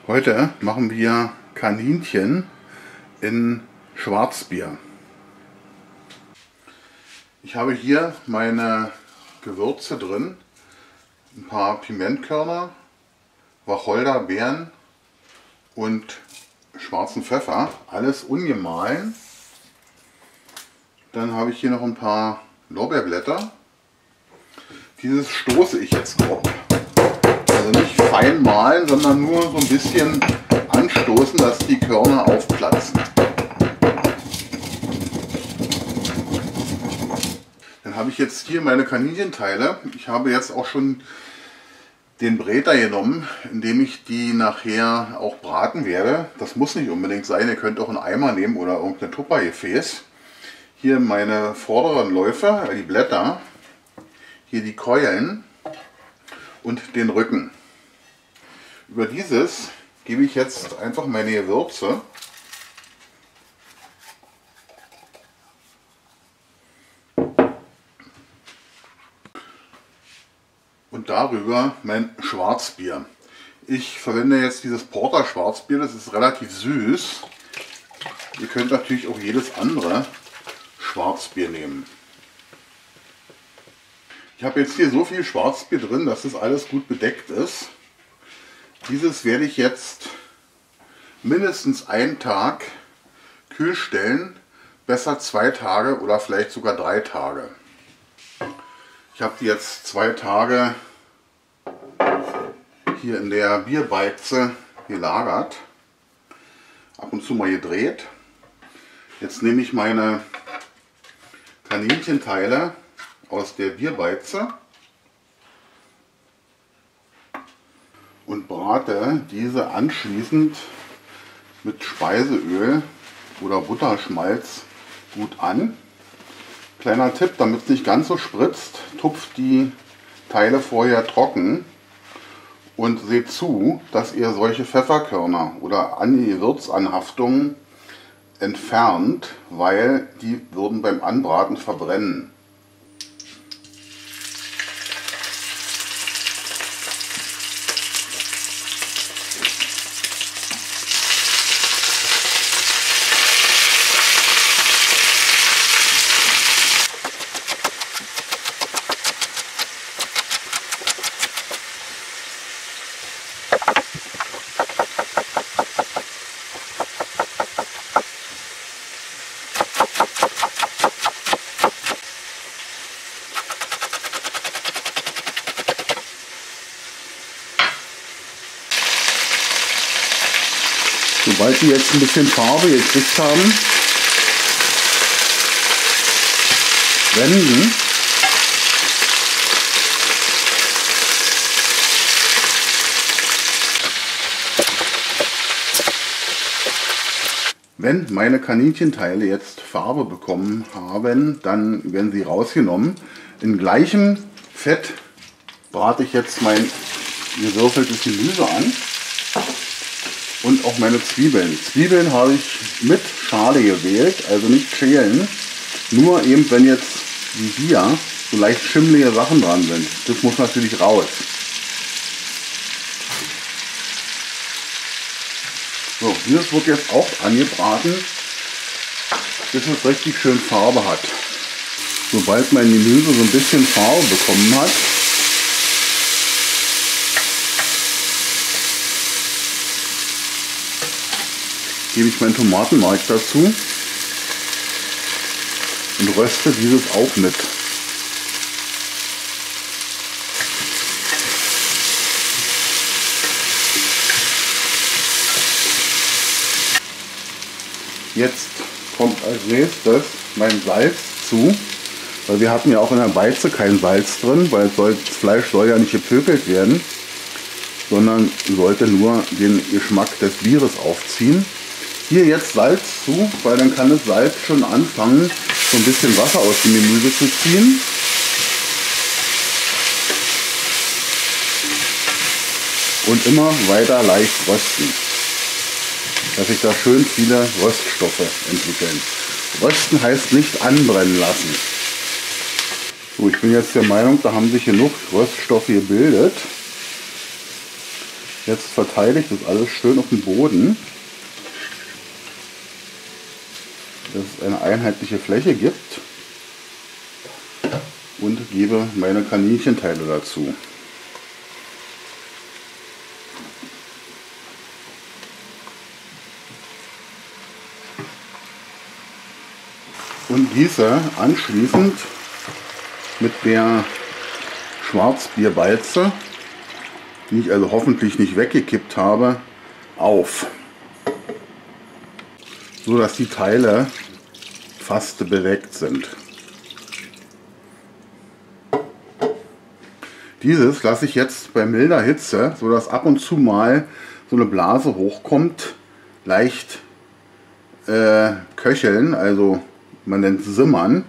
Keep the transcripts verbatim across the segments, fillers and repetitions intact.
Heute machen wir Kaninchen in Schwarzbier. Ich habe hier meine Gewürze drin, ein paar Pimentkörner, Wacholderbeeren und schwarzen Pfeffer, alles ungemahlen. Dann habe ich hier noch ein paar Lorbeerblätter. Dieses stoße ich jetzt grob. Also nicht fein mahlen, sondern nur so ein bisschen anstoßen, dass die Körner aufplatzen. Dann habe ich jetzt hier meine Kaninchenteile. Ich habe jetzt auch schon den Bräter genommen, indem ich die nachher auch braten werde. Das muss nicht unbedingt sein, ihr könnt auch einen Eimer nehmen oder irgendein Tuppergefäß. Hier meine vorderen Läufe, die Blätter, hier die Keulen und den Rücken. Über dieses gebe ich jetzt einfach meine Gewürze. Und darüber mein Schwarzbier. Ich verwende jetzt dieses Porter Schwarzbier, das ist relativ süß. Ihr könnt natürlich auch jedes andere Schwarzbier nehmen. Ich habe jetzt hier so viel Schwarzbier drin, dass das alles gut bedeckt ist. Dieses werde ich jetzt mindestens einen Tag kühl stellen, besser zwei Tage oder vielleicht sogar drei Tage. Ich habe die jetzt zwei Tage hier in der Bierbeize gelagert, ab und zu mal gedreht. Jetzt nehme ich meine Kaninchenteile aus der Bierbeize und brate diese anschließend mit Speiseöl oder Butterschmalz gut an. Kleiner Tipp, damit es nicht ganz so spritzt, tupft die Teile vorher trocken und seht zu, dass ihr solche Pfefferkörner oder Gewürzanhaftungen entfernt, weil die würden beim Anbraten verbrennen. Sobald die jetzt ein bisschen Farbe gekriegt haben, wenden. Wenn meine Kaninchenteile jetzt Farbe bekommen haben, dann werden sie rausgenommen. In gleichem Fett brate ich jetzt mein gewürfeltes Gemüse an. Und auch meine Zwiebeln. Zwiebeln habe ich mit Schale gewählt, also nicht schälen. Nur eben, wenn jetzt wie hier so leicht schimmelige Sachen dran sind. Das muss natürlich raus. So, dieses wird jetzt auch angebraten, bis es richtig schön Farbe hat. Sobald mein Gemüse so ein bisschen Farbe bekommen hat, gebe ich meinen Tomatenmark dazu und röste dieses auch mit. Jetzt kommt als nächstes mein Salz zu, weil wir hatten ja auch in der Beize kein Salz drin, weil das Fleisch soll ja nicht gepökelt werden, sondern sollte nur den Geschmack des Bieres aufziehen. Hier jetzt Salz zu, weil dann kann das Salz schon anfangen, so ein bisschen Wasser aus dem Gemüse zu ziehen. Und immer weiter leicht rösten, dass sich da schön viele Röststoffe entwickeln. Rösten heißt nicht anbrennen lassen. So, ich bin jetzt der Meinung, da haben sich genug Röststoffe gebildet. Jetzt verteile ich das alles schön auf dem Boden, dass es eine einheitliche Fläche gibt, und gebe meine Kaninchenteile dazu. Und gieße anschließend mit der Schwarzbierwalze, die ich also hoffentlich nicht weggekippt habe, auf, so dass die Teile fast bedeckt sind. Dieses lasse ich jetzt bei milder Hitze, so dass ab und zu mal so eine Blase hochkommt, leicht äh, köcheln, also man nennt es Simmern.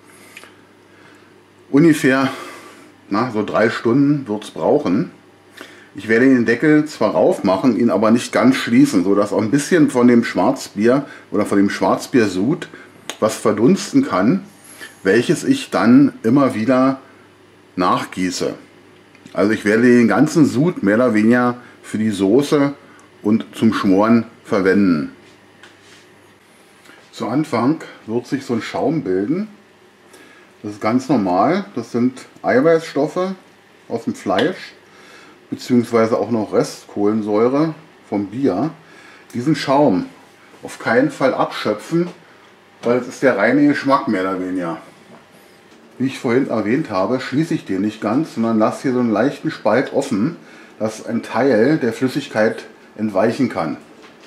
Ungefähr na, so drei Stunden wird es brauchen. Ich werde den Deckel zwar rauf machen, ihn aber nicht ganz schließen, so dass auch ein bisschen von dem Schwarzbier oder von dem Schwarzbiersud was verdunsten kann, welches ich dann immer wieder nachgieße. Also ich werde den ganzen Sud mehr oder weniger für die Soße und zum Schmoren verwenden. Zu Anfang wird sich so ein Schaum bilden. Das ist ganz normal. Das sind Eiweißstoffe aus dem Fleisch, beziehungsweise auch noch Restkohlensäure vom Bier. Diesen Schaum auf keinen Fall abschöpfen, weil es ist der reine Geschmack mehr oder weniger. Wie ich vorhin erwähnt habe, schließe ich den nicht ganz, sondern lasse hier so einen leichten Spalt offen, dass ein Teil der Flüssigkeit entweichen kann.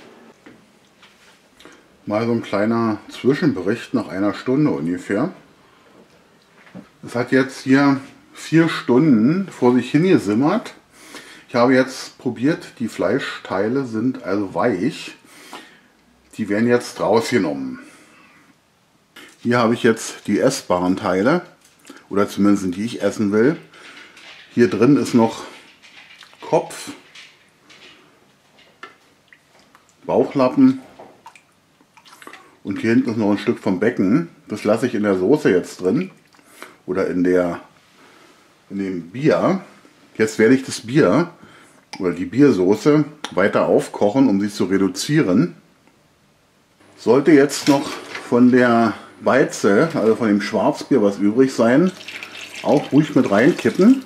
Mal so ein kleiner Zwischenbericht nach einer Stunde ungefähr. Es hat jetzt hier vier Stunden vor sich hingesimmert. Ich habe jetzt probiert, die Fleischteile sind also weich. Die werden jetzt rausgenommen. Hier habe ich jetzt die essbaren Teile, oder zumindest die ich essen will. Hier drin ist noch Kopf, Bauchlappen und hier hinten ist noch ein Stück vom Becken. Das lasse ich in der Soße jetzt drin oder in, der, in dem Bier. Jetzt werde ich das Bier oder die Biersoße weiter aufkochen, um sie zu reduzieren. Sollte jetzt noch von der Weize, also von dem Schwarzbier, was übrig sein, auch ruhig mit reinkippen.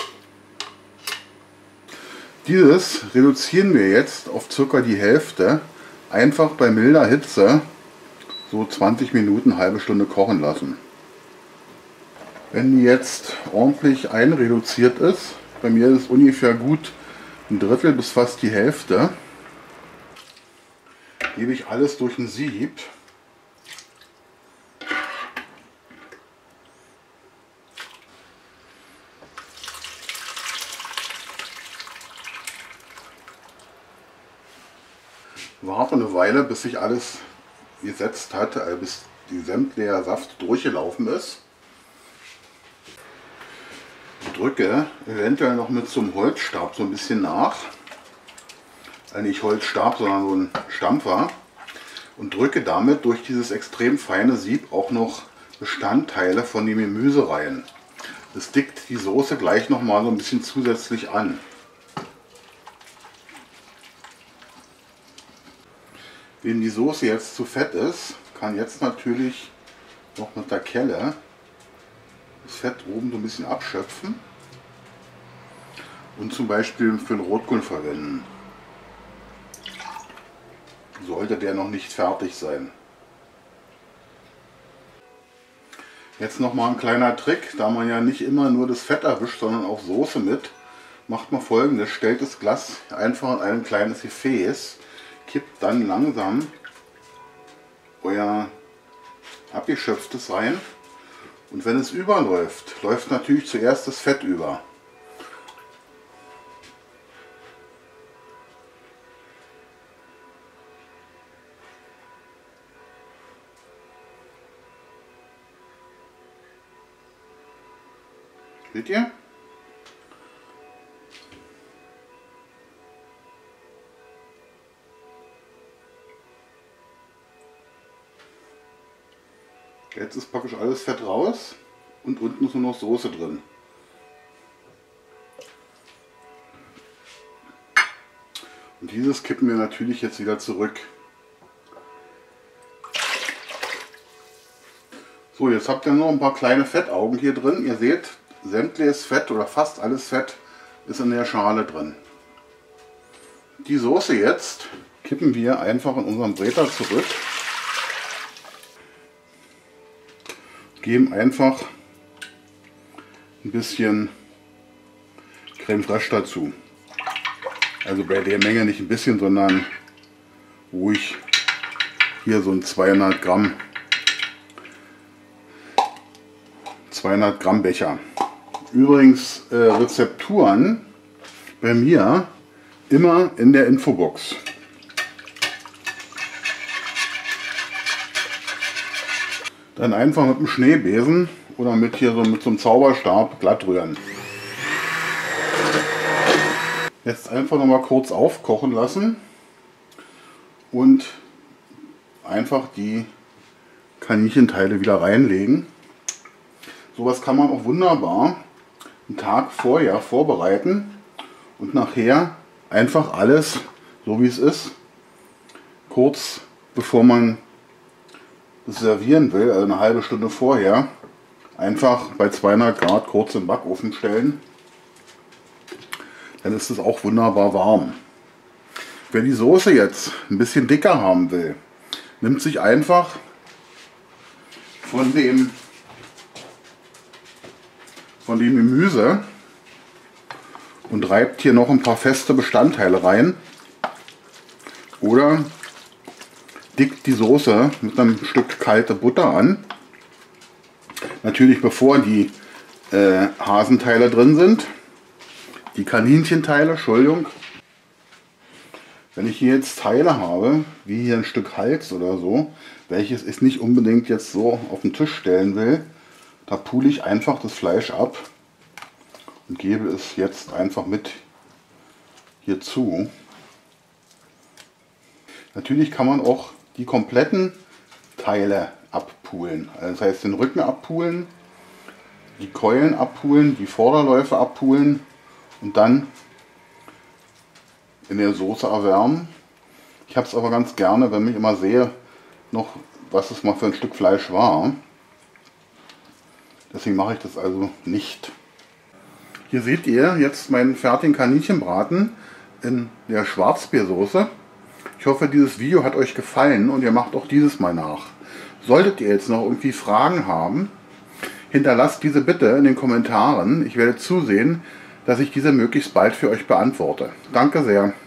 Dieses reduzieren wir jetzt auf circa die Hälfte, einfach bei milder Hitze so zwanzig Minuten, halbe Stunde kochen lassen. Wenn die jetzt ordentlich einreduziert ist, bei mir ist es ungefähr gut ein Drittel bis fast die Hälfte, gebe ich alles durch ein Sieb. Warte eine Weile, bis sich alles gesetzt hat, also bis die sämtliche Saft durchgelaufen ist. Ich drücke eventuell noch mit so einem Holzstab so ein bisschen nach. Also nicht Holzstab, sondern so ein Stampfer. Und drücke damit durch dieses extrem feine Sieb auch noch Bestandteile von dem Gemüse rein. Das dickt die Soße gleich noch mal so ein bisschen zusätzlich an. Wenn die Soße jetzt zu fett ist, kann jetzt natürlich noch mit der Kelle das Fett oben so ein bisschen abschöpfen und zum Beispiel für den Rotkohl verwenden. Sollte der noch nicht fertig sein. Jetzt noch mal ein kleiner Trick, da man ja nicht immer nur das Fett erwischt, sondern auch Soße mit, macht man Folgendes: Stellt das Glas einfach in ein kleines Gefäß, kippt dann langsam euer abgeschöpftes rein und wenn es überläuft, läuft natürlich zuerst das Fett über. Seht ihr? Jetzt ist praktisch alles Fett raus und unten ist nur noch Soße drin. Und dieses kippen wir natürlich jetzt wieder zurück. So, jetzt habt ihr noch ein paar kleine Fettaugen hier drin. Ihr seht, sämtliches Fett oder fast alles Fett ist in der Schale drin. Die Soße jetzt kippen wir einfach in unseren Bräter zurück. Geben einfach ein bisschen Creme Fraiche dazu. Also bei der Menge nicht ein bisschen, sondern ruhig hier so ein zweihundert Gramm zweihundert Gramm Becher. Übrigens äh, Rezepturen bei mir immer in der Infobox. Dann einfach mit dem Schneebesen oder mit hier so mit so einem Zauberstab glatt rühren. Jetzt einfach noch mal kurz aufkochen lassen und einfach die Kaninchenteile wieder reinlegen. Sowas kann man auch wunderbar einen Tag vorher vorbereiten und nachher einfach alles, so wie es ist, kurz bevor man das servieren will, also eine halbe Stunde vorher, einfach bei zweihundert Grad kurz im Backofen stellen. Dann ist es auch wunderbar warm. Wer die Soße jetzt ein bisschen dicker haben will, nimmt sich einfach von dem, von dem Gemüse und reibt hier noch ein paar feste Bestandteile rein. Oder dickt die Soße mit einem Stück kalte Butter an. Natürlich bevor die äh, Hasenteile drin sind. Die Kaninchenteile, Entschuldigung. Wenn ich hier jetzt Teile habe, wie hier ein Stück Hals oder so, welches ich nicht unbedingt jetzt so auf den Tisch stellen will, da pule ich einfach das Fleisch ab und gebe es jetzt einfach mit hier zu. Natürlich kann man auch die kompletten Teile abpulen. Also das heißt den Rücken abpulen, die Keulen abpulen, die Vorderläufe abpulen und dann in der Soße erwärmen. Ich habe es aber ganz gerne, wenn ich immer sehe, noch was es mal für ein Stück Fleisch war. Deswegen mache ich das also nicht. Hier seht ihr jetzt meinen fertigen Kaninchenbraten in der Schwarzbiersoße. Ich hoffe, dieses Video hat euch gefallen und ihr macht auch dieses Mal nach. Solltet ihr jetzt noch irgendwie Fragen haben, hinterlasst diese bitte in den Kommentaren. Ich werde zusehen, dass ich diese möglichst bald für euch beantworte. Danke sehr.